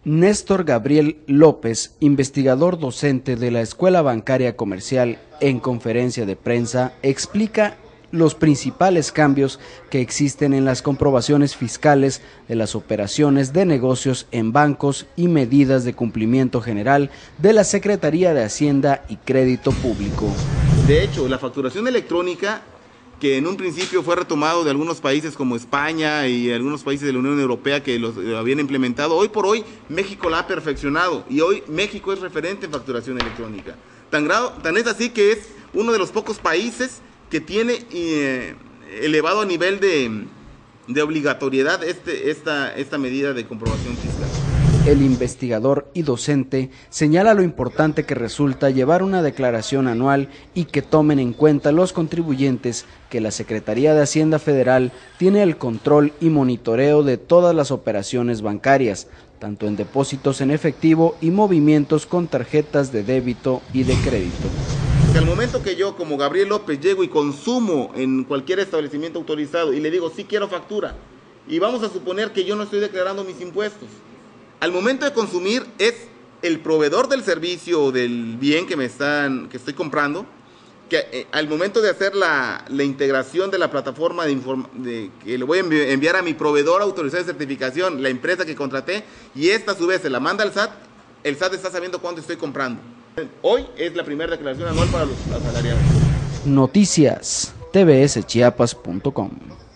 Néstor Gabriel López, investigador docente de la Escuela Bancaria Comercial, en conferencia de prensa, explica los principales cambios que existen en las comprobaciones fiscales de las operaciones de negocios en bancos y medidas de cumplimiento general de la Secretaría de Hacienda y Crédito Público. De hecho, la facturación electrónica, que en un principio fue retomado de algunos países como España y algunos países de la Unión Europea que lo habían implementado, hoy por hoy México la ha perfeccionado y hoy México es referente en facturación electrónica. Tan es así que es uno de los pocos países que tiene elevado nivel de obligatoriedad esta medida de comprobación fiscal. El investigador y docente señala lo importante que resulta llevar una declaración anual y que tomen en cuenta los contribuyentes que la Secretaría de Hacienda Federal tiene el control y monitoreo de todas las operaciones bancarias, tanto en depósitos en efectivo y movimientos con tarjetas de débito y de crédito. Que al momento que yo, como Gabriel López, llego y consumo en cualquier establecimiento autorizado y le digo, sí quiero factura, y vamos a suponer que yo no estoy declarando mis impuestos, al momento de consumir es el proveedor del servicio o del bien que estoy comprando, que al momento de hacer la integración de la plataforma que le voy a enviar a mi proveedor autorizado de certificación, la empresa que contraté, y esta a su vez se la manda al SAT, el SAT está sabiendo cuánto estoy comprando. Hoy es la primera declaración anual para los asalariados. Noticias tvschiapas.com